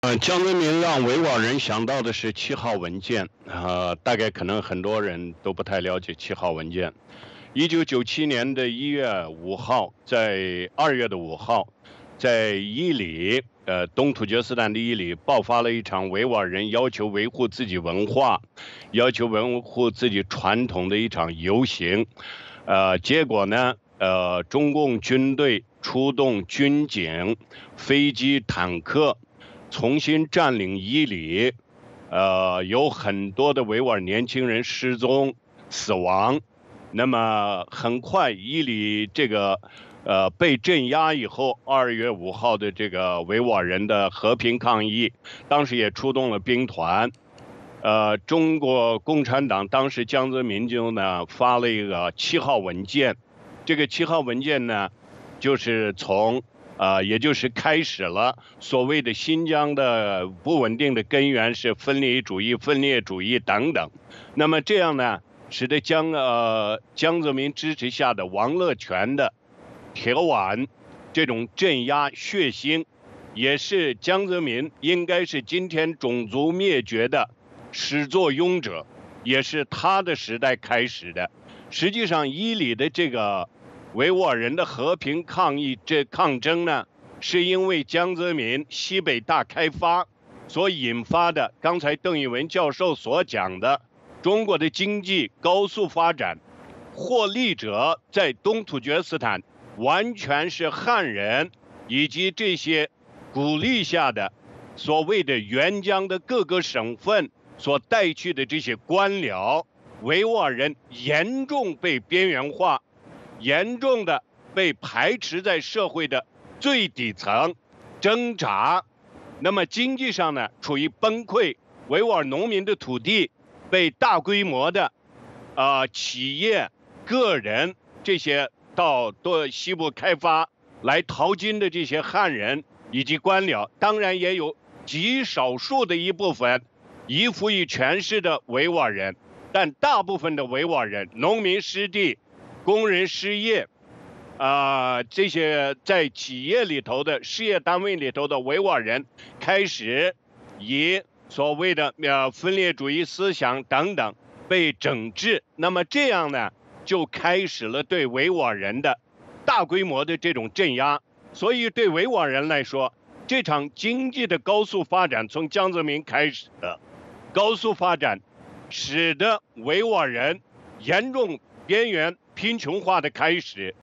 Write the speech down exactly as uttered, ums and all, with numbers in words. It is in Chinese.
呃，江泽民让维吾尔人想到的是七号文件，呃，大概可能很多人都不太了解七号文件。一九九七年的一月五号，在二月的五号，在伊犁，呃，东突厥斯坦的伊犁爆发了一场维吾尔人要求维护自己文化、要求维护自己传统的一场游行。呃，结果呢，呃，中共军队出动军警、飞机、坦克。重新占领伊犁，呃，有很多的维吾尔年轻人失踪、死亡。那么很快，伊犁这个呃被镇压以后，二月五号的这个维吾尔人的和平抗议，当时也出动了兵团。呃，中国共产党当时江泽民就呢发了一个七号文件，这个七号文件呢，就是从。呃，也就是开始了所谓的新疆的不稳定的根源是分离主义、分裂主义等等。那么这样呢，使得江呃江泽民支持下的王乐泉的铁腕这种镇压血腥，也是江泽民应该是今天种族灭绝的始作俑者，也是他的时代开始的。实际上，伊犁的这个。维吾尔人的和平抗议这抗争呢，是因为江泽民西北大开发所引发的。刚才邓玉文教授所讲的，中国的经济高速发展，获利者在东突厥斯坦完全是汉人以及这些鼓励下的所谓的援疆的各个省份所带去的这些官僚，维吾尔人严重被边缘化。严重的被排斥在社会的最底层，挣扎。那么经济上呢，处于崩溃。维吾尔农民的土地被大规模的，呃，企业、个人这些到多西部开发来淘金的这些汉人以及官僚，当然也有极少数的一部分依附于权势的维吾尔人，但大部分的维吾尔人，农民失地。工人失业，啊、呃，这些在企业里头的事业单位里头的维吾尔人，开始以所谓的呃分裂主义思想等等被整治。那么这样呢，就开始了对维吾尔人的大规模的这种镇压。所以对维吾尔人来说，这场经济的高速发展从江泽民开始的高速发展，使得维吾尔人严重边缘贫穷化的开始。